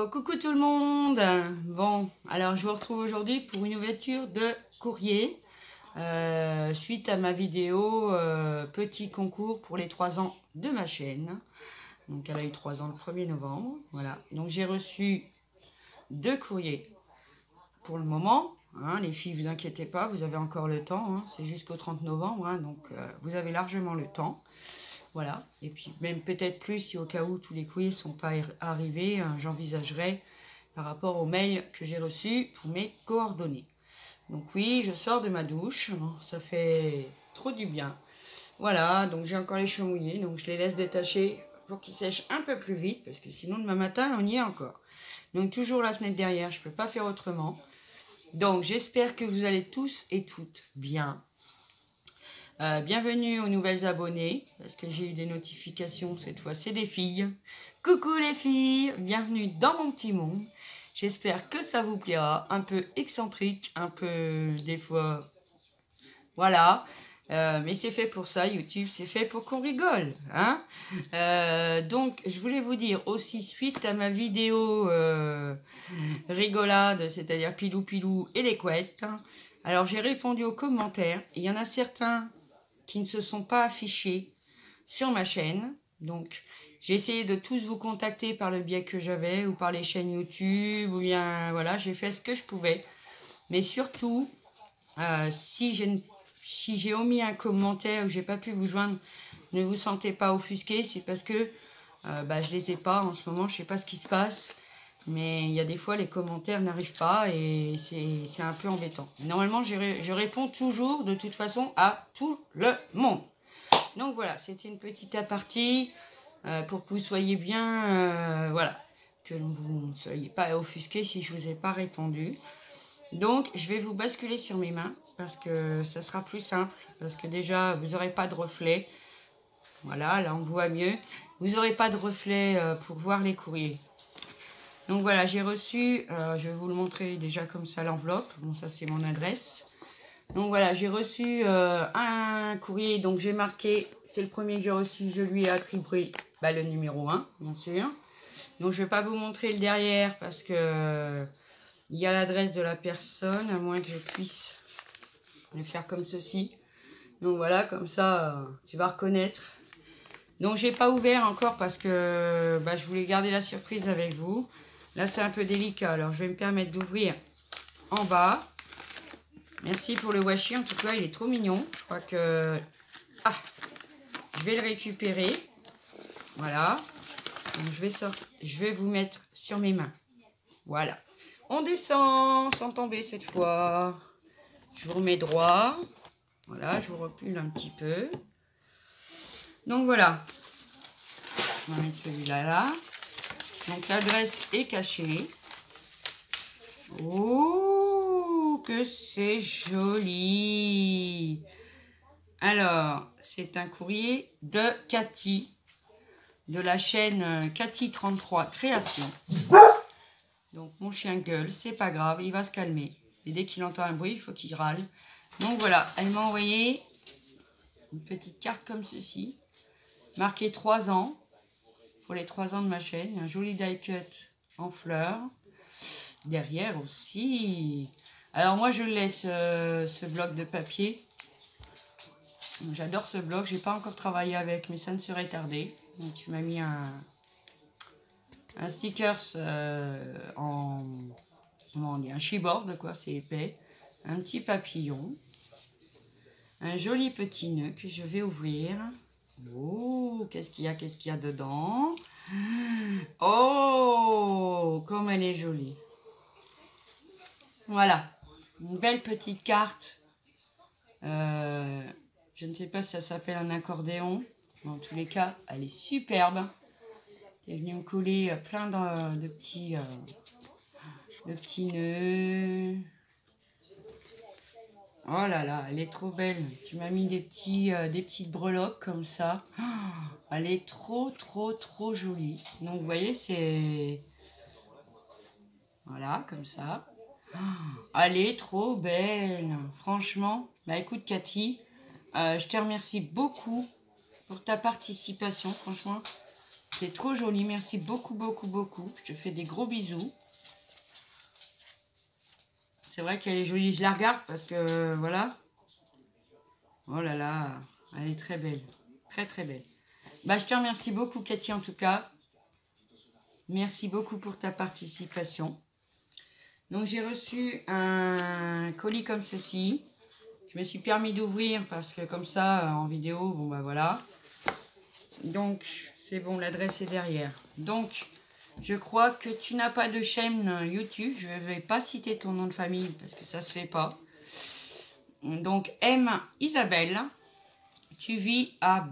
Coucou tout le monde. Bon, alors je vous retrouve aujourd'hui pour une ouverture de courrier suite à ma vidéo petit concours pour les 3 ans de ma chaîne. Donc elle a eu 3 ans le 1er novembre. Voilà, donc j'ai reçu 2 courriers pour le moment. Hein, les filles, vous inquiétez pas, vous avez encore le temps. Hein, c'est jusqu'au 30 novembre, hein, donc vous avez largement le temps. Voilà, et puis même peut-être plus si au cas où tous les courriers ne sont pas arrivés, hein, j'envisagerai par rapport au mail que j'ai reçu pour mes coordonnées. Donc oui, je sors de ma douche, ça fait trop du bien. Voilà, donc j'ai encore les cheveux mouillés, donc je les laisse détacher pour qu'ils sèchent un peu plus vite, parce que sinon demain matin, on y est encore. Donc toujours la fenêtre derrière, je ne peux pas faire autrement. Donc j'espère que vous allez tous et toutes bien. Bienvenue aux nouvelles abonnées, parce que j'ai eu des notifications, cette fois c'est des filles. Coucou les filles, bienvenue dans mon petit monde. J'espère que ça vous plaira, un peu excentrique, un peu des fois, voilà. Mais c'est fait pour ça, YouTube, c'est fait pour qu'on rigole. Hein, donc je voulais vous dire aussi, suite à ma vidéo rigolade, c'est-à-dire pilou pilou et les couettes, hein, alors j'ai répondu aux commentaires, et il y en a certains qui ne se sont pas affichés sur ma chaîne. Donc, j'ai essayé de tous vous contacter par le biais que j'avais, ou par les chaînes YouTube, ou bien, voilà, j'ai fait ce que je pouvais. Mais surtout, si j'ai omis un commentaire ou j'ai pas pu vous joindre, ne vous sentez pas offusqué, c'est parce que je les ai pas en ce moment, je sais pas ce qui se passe. Mais il y a des fois, les commentaires n'arrivent pas et c'est un peu embêtant. Normalement, je réponds toujours, de toute façon, à tout le monde. Donc voilà, c'était une petite apartie pour que vous soyez bien, voilà, que vous ne soyez pas offusqués si je ne vous ai pas répondu. Donc, je vais vous basculer sur mes mains parce que ça sera plus simple. Parce que déjà, vous n'aurez pas de reflet. Voilà, là, on voit mieux. Vous n'aurez pas de reflet pour voir les courriers. Donc voilà, j'ai reçu, je vais vous le montrer déjà comme ça l'enveloppe. Bon, ça c'est mon adresse. Donc voilà, j'ai reçu un courrier, donc j'ai marqué, c'est le premier que j'ai reçu, je lui ai attribué le numéro 1, bien sûr. Donc je ne vais pas vous montrer le derrière parce que il y a l'adresse de la personne, à moins que je puisse le faire comme ceci. Donc voilà, comme ça, tu vas reconnaître. Donc j'ai pas ouvert encore parce que je voulais garder la surprise avec vous. Là, c'est un peu délicat, alors je vais me permettre d'ouvrir en bas. Merci pour le washi, en tout cas, il est trop mignon. Je crois que... Ah, je vais le récupérer. Voilà. Donc, je vais vous mettre sur mes mains. Voilà. On descend sans tomber cette fois. Je vous remets droit. Voilà, je vous recule un petit peu. Donc, voilà. On va mettre celui-là là. Donc l'adresse est cachée. Oh, que c'est joli. Alors, c'est un courrier de Cathy, de la chaîne Cathy33 Création. Donc mon chien gueule, c'est pas grave, il va se calmer. Et dès qu'il entend un bruit, il faut qu'il râle. Donc voilà, elle m'a envoyé une petite carte comme ceci, marquée 3 ans. Pour les 3 ans de ma chaîne, un joli die cut en fleurs. Derrière aussi. Alors moi je laisse ce bloc de papier. J'adore ce bloc, j'ai pas encore travaillé avec, mais ça ne serait tardé. Donc tu m'as mis un stickers en un chipboard quoi, c'est épais. Un petit papillon. Un joli petit nœud que je vais ouvrir. Oh, qu'est-ce qu'il y a dedans? Oh, comme elle est jolie. Voilà, une belle petite carte. Je ne sais pas si ça s'appelle un accordéon. En tous les cas, elle est superbe. Elle est venue me coller plein de petits nœuds. Oh là là, elle est trop belle. Tu m'as mis des petites breloques comme ça. Oh, elle est trop, trop, trop jolie. Donc, vous voyez, c'est... Voilà, comme ça. Oh, elle est trop belle. Franchement, écoute, Cathy, je te remercie beaucoup pour ta participation. Franchement, C'est trop joli. Merci beaucoup, beaucoup, beaucoup. Je te fais des gros bisous. C'est vrai qu'elle est jolie. Je la regarde parce que, voilà. Oh là là, elle est très belle. Très, très belle. Bah, je te remercie beaucoup, Cathy, en tout cas. Merci beaucoup pour ta participation. Donc, j'ai reçu un colis comme ceci. Je me suis permis d'ouvrir parce que comme ça, en vidéo, bon bah voilà. Donc, c'est bon, l'adresse est derrière. Donc, je crois que tu n'as pas de chaîne YouTube. Je ne vais pas citer ton nom de famille parce que ça se fait pas. Donc, M. Isabelle, tu vis à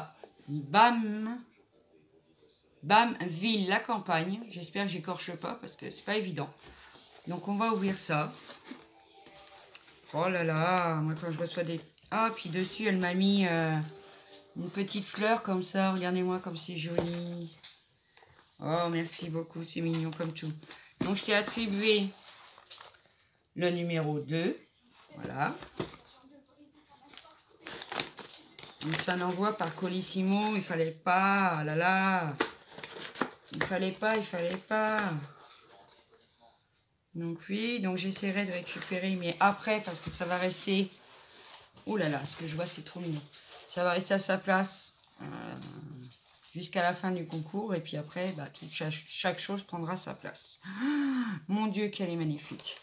Bamville, la campagne. J'espère que j'écorche pas parce que c'est pas évident. Donc, on va ouvrir ça. Oh là là, moi quand je reçois des... Ah, puis dessus, elle m'a mis une petite fleur comme ça. Regardez-moi comme c'est joli. Oh, merci beaucoup, c'est mignon comme tout. Donc, je t'ai attribué le numéro 2. Voilà. Donc, ça n'envoie par Colissimo. Il fallait pas. Ah là là. Il fallait pas. Donc, oui. Donc, j'essaierai de récupérer. Mais après, parce que ça va rester... Ouh là là, ce que je vois, c'est trop mignon. Ça va rester à sa place jusqu'à la fin du concours. Et puis après, bah, chaque chose prendra sa place. Mon Dieu, qu'elle est magnifique.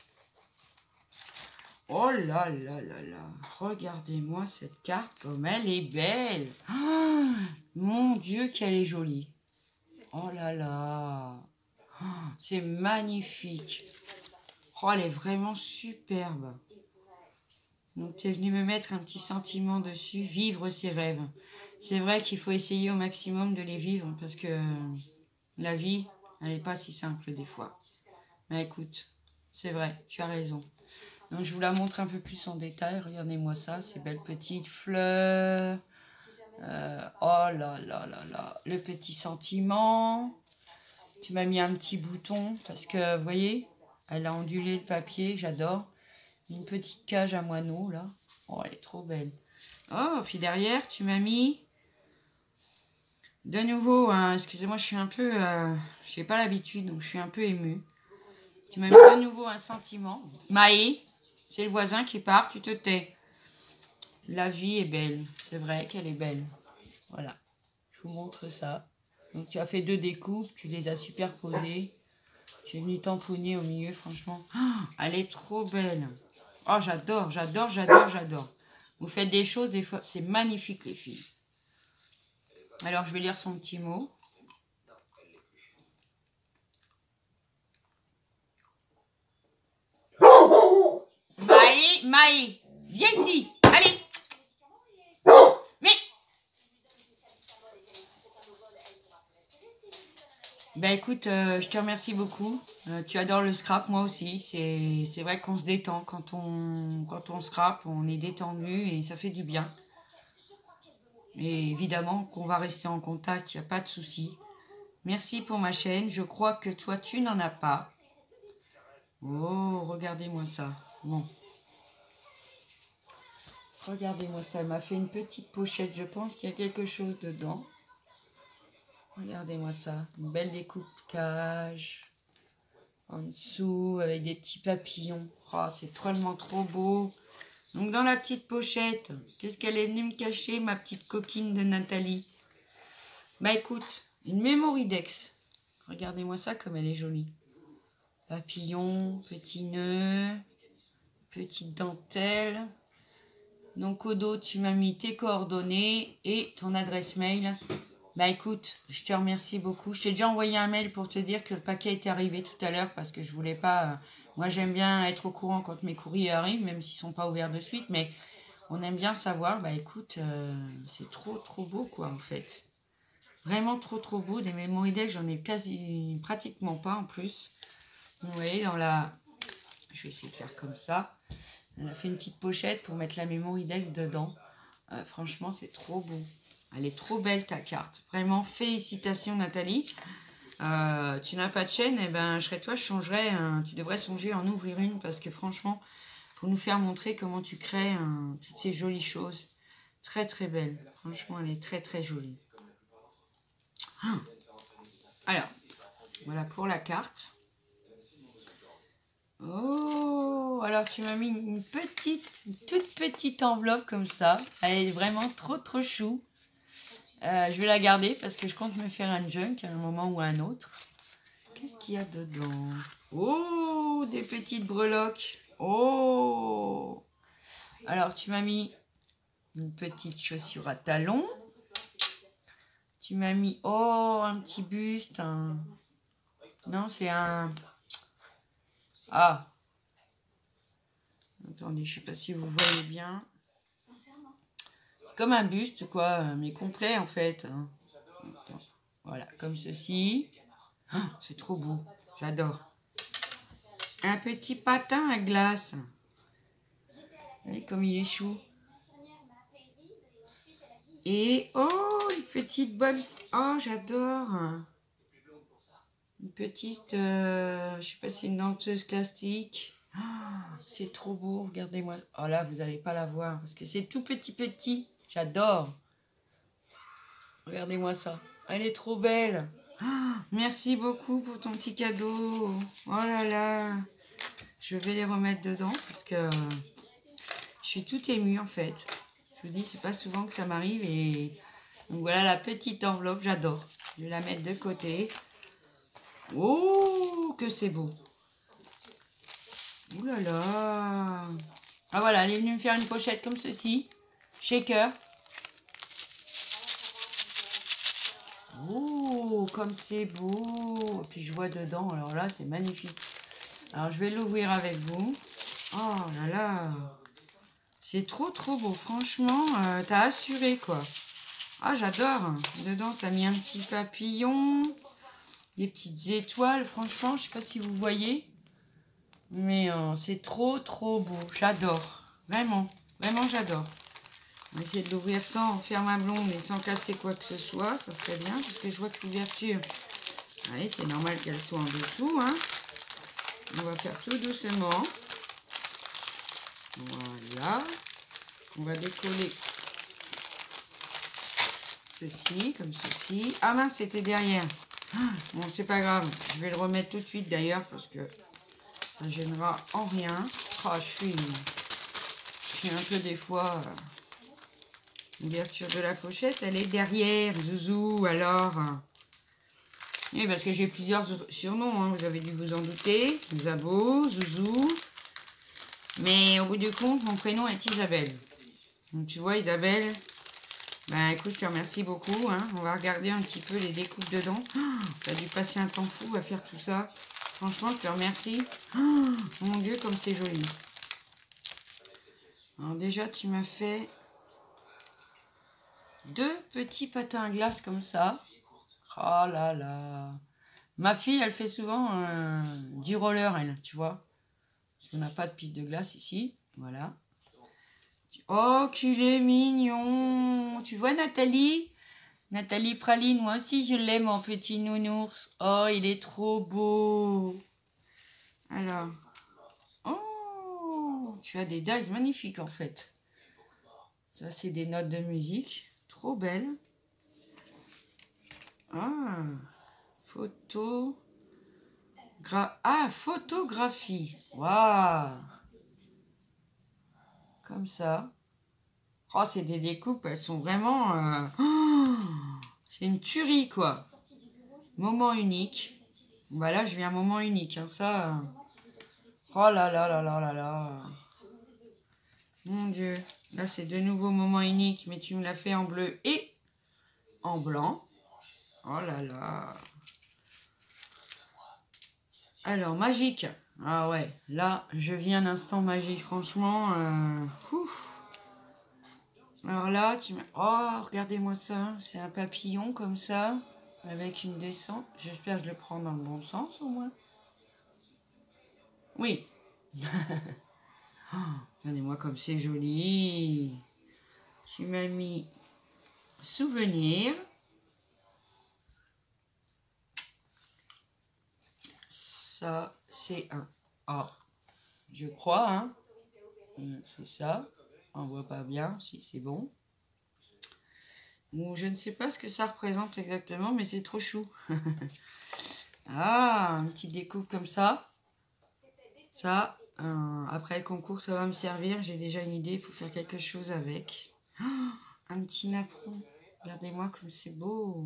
Oh là là là là. Regardez-moi cette carte, comme elle est belle. Oh, mon Dieu, qu'elle est jolie. Oh là là. Oh, c'est magnifique. Oh, elle est vraiment superbe. Donc, tu es venu me mettre un petit sentiment dessus. Vivre ses rêves. C'est vrai qu'il faut essayer au maximum de les vivre parce que la vie, elle n'est pas si simple des fois. Mais écoute, c'est vrai, tu as raison. Donc, je vous la montre un peu plus en détail. Regardez-moi ça, ces belles petites fleurs. Oh là là là là. Le petit sentiment. Tu m'as mis un petit bouton parce que, vous voyez, elle a ondulé le papier. J'adore. Une petite cage à moineaux, là. Oh, elle est trop belle. Oh, puis derrière, tu m'as mis... De nouveau, hein, excusez-moi, je suis un peu... je n'ai pas l'habitude, donc je suis un peu émue. Tu m'as mis de nouveau un sentiment. Maë, c'est le voisin qui part, tu te tais. La vie est belle. C'est vrai qu'elle est belle. Voilà. Je vous montre ça. Donc, tu as fait 2 découpes, tu les as superposées. Tu es venu tamponner au milieu, franchement. Oh, elle est trop belle. Oh, j'adore, j'adore, j'adore, j'adore. Vous faites des choses, des fois, c'est magnifique, les filles. Alors, je vais lire son petit mot. Maë, viens ici. Allez. Mais... Ben écoute, je te remercie beaucoup. Tu adores le scrap, moi aussi. C'est vrai qu'on se détend. Quand on scrape, on est détendu et ça fait du bien. Et évidemment qu'on va rester en contact, il n'y a pas de souci. Merci pour ma chaîne. Je crois que toi, tu n'en as pas. Oh, regardez-moi ça. Bon. Regardez-moi ça. Elle m'a fait une petite pochette. Je pense qu'il y a quelque chose dedans. Regardez-moi ça. Une belle découpe cage. En dessous, avec des petits papillons. Oh, c'est tellement trop beau. Donc, dans la petite pochette, qu'est-ce qu'elle est venue me cacher, ma petite coquine de Nathalie? Bah, écoute, une Mémoridex. Regardez-moi ça, comme elle est jolie. Papillon, petit nœud, petite dentelle. Donc, au dos, tu m'as mis tes coordonnées et ton adresse mail. Bah écoute, je te remercie beaucoup. Je t'ai déjà envoyé un mail pour te dire que le paquet était arrivé tout à l'heure parce que je voulais pas... moi, j'aime bien être au courant quand mes courriers arrivent, même s'ils sont pas ouverts de suite. Mais on aime bien savoir. Bah écoute, c'est trop, trop beau, quoi, en fait. Vraiment trop, trop beau. Des Mémoridex, j'en ai pratiquement pas, en plus. Vous voyez, dans la... Je vais essayer de faire comme ça. Elle a fait une petite pochette pour mettre la Mémoridex dedans. Franchement, c'est trop beau. Elle est trop belle, ta carte. Vraiment, félicitations, Nathalie. Tu n'as pas de chaîne, eh ben, je serais toi, je changerais. Tu devrais songer à en ouvrir une parce que franchement, pour nous faire montrer comment tu crées toutes ces jolies choses. Très, très belle. Franchement, elle est très, très jolie. Ah, Alors, voilà pour la carte. Oh, alors tu m'as mis une toute petite enveloppe comme ça. Elle est vraiment trop chou. Je vais la garder parce que je compte me faire un junk à un moment ou à un autre. Qu'est-ce qu'il y a dedans? Oh, des petites breloques. Oh. Alors tu m'as mis une petite chaussure à talons. Tu m'as mis, oh, un petit buste. Non, c'est un... Ah. Attendez, je sais pas si vous voyez bien. Comme un buste, quoi, mais complet en fait. Voilà, comme ceci. Oh, c'est trop beau, j'adore. Un petit patin à glace. Vous voyez comme il est chou. Et, oh, une petite bonne... Oh, j'adore. Une petite, je sais pas si c'est une danseuse classique. Oh, c'est trop beau, regardez-moi. Oh là, vous n'allez pas la voir parce que c'est tout petit. J'adore. Regardez-moi ça. Elle est trop belle. Oh, merci beaucoup pour ton petit cadeau. Oh là là. Je vais les remettre dedans parce que je suis toute émue en fait. Je vous dis, c'est pas souvent que ça m'arrive. Et donc voilà la petite enveloppe, j'adore. Je vais la mettre de côté. Oh, que c'est beau. Ouh là là. Ah voilà, elle est venue me faire une pochette comme ceci. Shaker. Oh, comme c'est beau. Et puis je vois dedans, alors là, c'est magnifique. Alors je vais l'ouvrir avec vous. Oh là là. C'est trop beau. Franchement, t'as assuré quoi. Ah, j'adore. Dedans, t'as mis un petit papillon. Des petites étoiles. Franchement, je sais pas si vous voyez. Mais c'est trop beau. J'adore. Vraiment j'adore. On va essayer de l'ouvrir sans faire ma blonde et sans casser quoi que ce soit. Ça serait bien parce que je vois que l'ouverture... Allez, c'est normal qu'elle soit en dessous. Hein. On va faire tout doucement. Voilà. On va décoller ceci, comme ceci. Ah mince, c'était derrière. Bon, c'est pas grave. Je vais le remettre tout de suite d'ailleurs parce que ça ne gênera en rien. Oh, je suis un peu des fois... L'ouverture de la pochette, elle est derrière. Zouzou, alors. Oui, parce que j'ai plusieurs surnoms, hein, vous avez dû vous en douter. Zabo, Zouzou. Mais au bout du compte, mon prénom est Isabelle. Donc tu vois, Isabelle, ben écoute, je te remercie beaucoup. Hein. On va regarder un petit peu les découpes dedans. Oh, tu as dû passer un temps fou à faire tout ça. Franchement, je te remercie. Oh, mon Dieu, comme c'est joli. Alors déjà, tu m'as fait 2 petits patins à glace comme ça. Oh là là. Ma fille, elle fait souvent du roller, elle, tu vois. Parce qu'on n'a pas de piste de glace ici. Voilà. Oh, qu'il est mignon. Tu vois, Nathalie? Nathalie Praline, moi aussi, je l'aime, mon petit nounours. Oh, il est trop beau. Alors. Oh, tu as des dies magnifiques, en fait. Ça, c'est des notes de musique. Trop belles. Ah, photo... photographie. Waouh. Comme ça. Oh, c'est des découpes, elles sont vraiment... Oh, c'est une tuerie, quoi. Moment unique. Bah là, je viens un moment unique. Hein, ça... Oh là là là là là là. Mon Dieu. Là, c'est de nouveaux moments uniques, mais tu me l'as fait en bleu et en blanc. Oh là là. Alors, magique. Ah ouais, là, je vis un instant magique. Franchement, ouf. Alors là, tu m'as... Oh, regardez-moi ça. C'est un papillon comme ça, avec une descente. J'espère que je le prends dans le bon sens au moins. Oui. Oh, regardez-moi comme c'est joli. Tu m'as mis souvenir. Ça, c'est un A. Je crois, hein. C'est ça. On voit pas bien si c'est bon. Ou je ne sais pas ce que ça représente exactement, mais c'est trop chou. Ah, une petite découpe comme ça. Ça, après le concours, ça va me servir. J'ai déjà une idée pour faire quelque chose avec. Oh, un petit napperon. Regardez-moi comme c'est beau.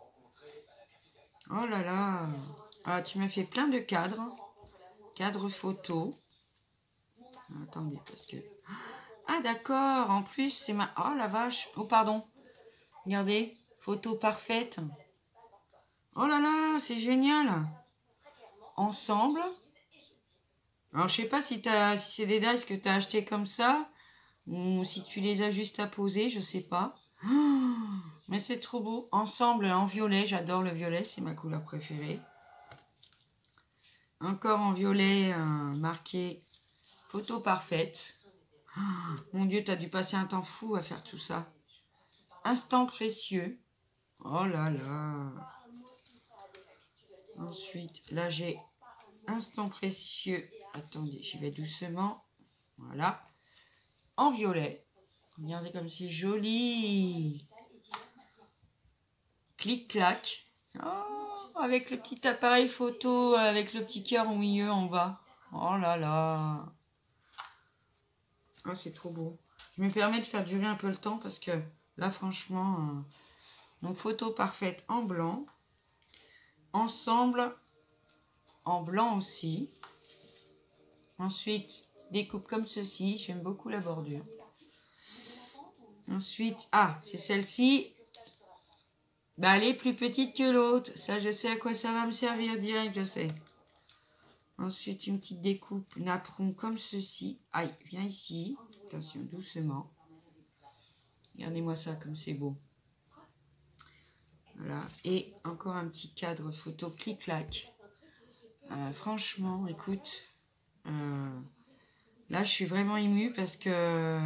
Oh là là. Ah, tu m'as fait plein de cadres. Cadres photos. Attendez, parce que... Ah d'accord, en plus, c'est ma... Oh la vache. Oh pardon. Regardez, photo parfaite. Oh là là, c'est génial. Ensemble. Alors, je sais pas si c'est des dice que tu as acheté comme ça, ou si tu les as juste à poser, je sais pas. Oh, mais c'est trop beau. Ensemble, en violet, j'adore le violet, c'est ma couleur préférée. Encore en violet, marqué photo parfaite. Oh, mon Dieu, tu as dû passer un temps fou à faire tout ça. Instant précieux. Oh là là. Ensuite, là, j'ai instant précieux. Attendez, j'y vais doucement. Voilà. En violet. Regardez comme c'est joli. Clic-clac. Oh, avec le petit appareil photo, avec le petit cœur au milieu en bas. Oh là là. Oh, c'est trop beau. Je me permets de faire durer un peu le temps parce que là, franchement, donc photo parfaite en blanc. Ensemble en blanc aussi. Ensuite, découpe comme ceci. J'aime beaucoup la bordure. Ensuite, ah, c'est celle-ci. Bah, elle est plus petite que l'autre. Ça, je sais à quoi ça va me servir direct, je sais. Ensuite, une petite découpe napperon comme ceci. Aïe, viens ici. Attention, doucement. Regardez-moi ça, comme c'est beau. Voilà. Et encore un petit cadre photo clic-clac. Franchement, écoute. Là, je suis vraiment émue parce que...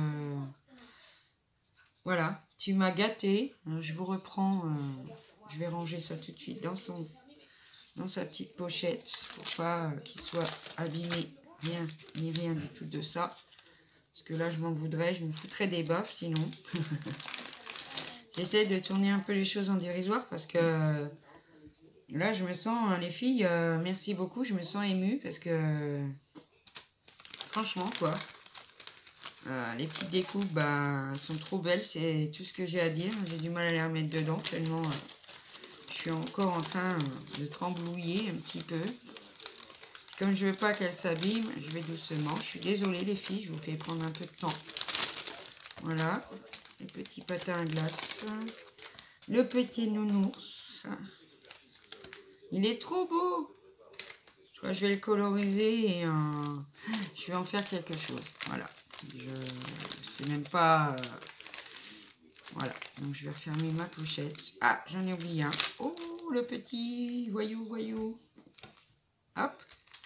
voilà, tu m'as gâté. Je vous reprends. Je vais ranger ça tout de suite dans sa petite pochette pour pas qu'il soit abîmé. Rien, ni rien du tout de ça. Parce que là, je m'en voudrais. Je me foutrais des baffes sinon. J'essaie de tourner un peu les choses en dérisoire parce que là, je me sens, les filles, merci beaucoup. Je me sens émue parce que franchement, quoi. Les petites découpes, bah, sont trop belles. C'est tout ce que j'ai à dire. J'ai du mal à les remettre dedans tellement je suis encore en train de tremblouiller un petit peu. Comme je veux pas qu'elle s'abîme, je vais doucement. Je suis désolée les filles, je vous fais prendre un peu de temps. Voilà, le petit patin à glace. Le petit nounours. Il est trop beau. Je crois que je vais le coloriser et je vais en faire quelque chose. Voilà. Je sais même pas... voilà. Donc je vais refermer ma pochette. Ah, j'en ai oublié un. Oh, le petit voyou, voyou. Hop.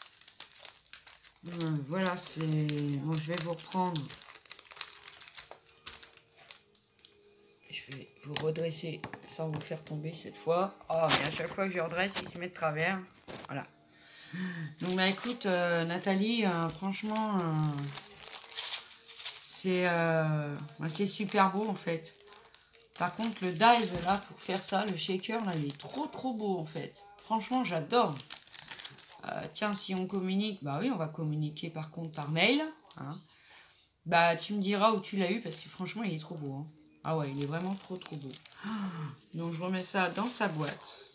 Voilà, c'est... Bon, je vais vous reprendre. Je vais vous redresser sans vous faire tomber cette fois. Oh, mais à chaque fois que je redresse, il se met de travers. Voilà. Donc, bah écoute, Nathalie, franchement, c'est super beau en fait. Par contre, le dies là, pour faire ça, le shaker là, il est trop beau en fait. Franchement, j'adore. Tiens, si on communique, bah oui, on va communiquer par contre par mail. Hein. Bah, tu me diras où tu l'as eu parce que franchement, il est trop beau. Hein. Ah ouais, il est vraiment trop beau. Donc, je remets ça dans sa boîte.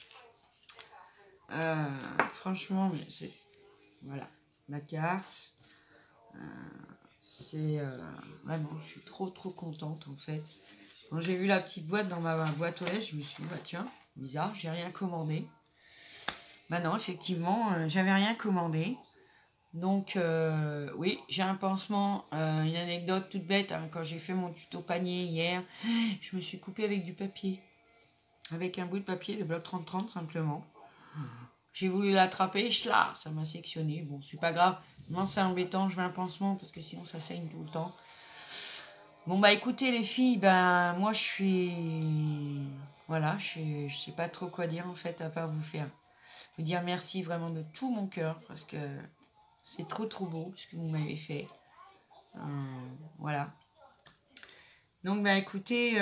Franchement, mais c'est... Voilà, la carte. C'est... vraiment, je suis trop contente en fait. Quand j'ai vu la petite boîte dans ma boîte aux lettres, je me suis dit, bah tiens, bizarre, j'ai rien commandé. Bah non, effectivement, j'avais rien commandé. Donc, oui, j'ai un pansement, une anecdote toute bête. Hein, quand j'ai fait mon tuto panier hier, je me suis coupée avec du papier. Avec un bout de papier de bloc 30-30 simplement. J'ai voulu l'attraper, ça m'a sectionné. Bon, c'est pas grave. Non, c'est embêtant, je veux un pansement parce que sinon ça saigne tout le temps. Bon, bah écoutez les filles, ben moi je suis... Voilà, je sais pas trop quoi dire en fait à part vous dire merci vraiment de tout mon cœur parce que c'est trop beau ce que vous m'avez fait. Voilà. Donc, bah, écoutez,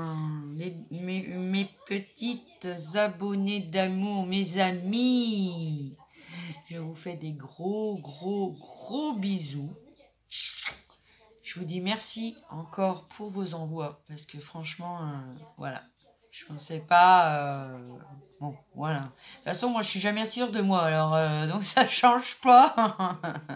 mes petites abonnées d'amour, mes amis, je vous fais des gros bisous. Je vous dis merci encore pour vos envois, parce que franchement, voilà, je pensais pas... bon, voilà. De toute façon, moi, je suis jamais sûre de moi, alors, donc ça change pas.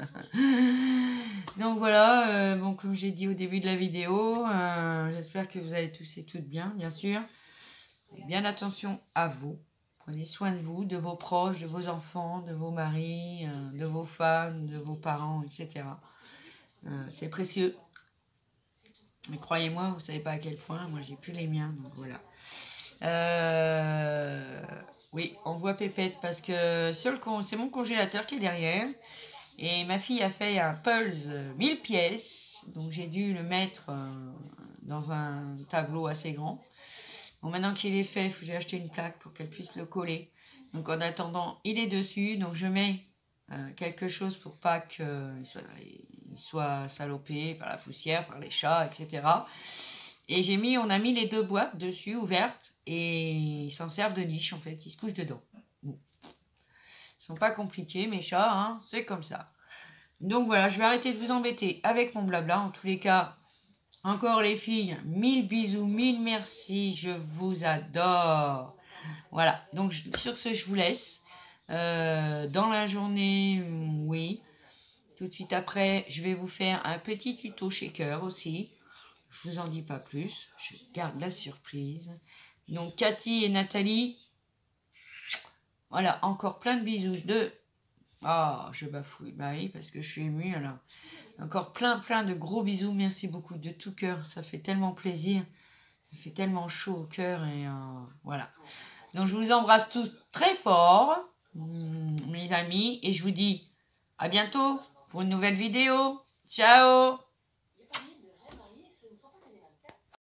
Donc voilà, bon, comme j'ai dit au début de la vidéo, j'espère que vous allez tous et toutes bien sûr. Faites bien attention à vous. Prenez soin de vous, de vos proches, de vos enfants, de vos maris, de vos femmes, de vos parents, etc. C'est précieux. Mais croyez-moi, vous ne savez pas à quel point. Moi, j'ai plus les miens, donc voilà. Oui, on voit Pépette parce que c'est mon congélateur qui est derrière. Et ma fille a fait un Pulse 1000 pièces. Donc, j'ai dû le mettre dans un tableau assez grand. Bon, maintenant qu'il est fait, j'ai acheté une plaque pour qu'elle puisse le coller. Donc, en attendant, il est dessus. Donc, je mets quelque chose pour pas qu'il soit salopé par la poussière, par les chats, etc. Et on a mis les 2 boîtes dessus, ouvertes, et ils s'en servent de niche, en fait. Ils se couchent dedans. Bon. Ils sont pas compliqués, mes chats, hein, c'est comme ça. Donc voilà, je vais arrêter de vous embêter avec mon blabla. En tous les cas, encore les filles, 1000 bisous, 1000 merci, je vous adore. Voilà, donc sur ce, je vous laisse. Dans la journée, oui. Tout de suite après, je vais vous faire un petit tuto shaker aussi. Je vous en dis pas plus, je garde la surprise. Donc Cathy et Nathalie, voilà, encore plein de bisous je bafouille, bah oui, parce que je suis émue alors. Encore plein de gros bisous, merci beaucoup de tout cœur, ça fait tellement plaisir, ça fait tellement chaud au cœur et voilà. Donc je vous embrasse tous très fort, mes amis, et je vous dis à bientôt pour une nouvelle vidéo. Ciao!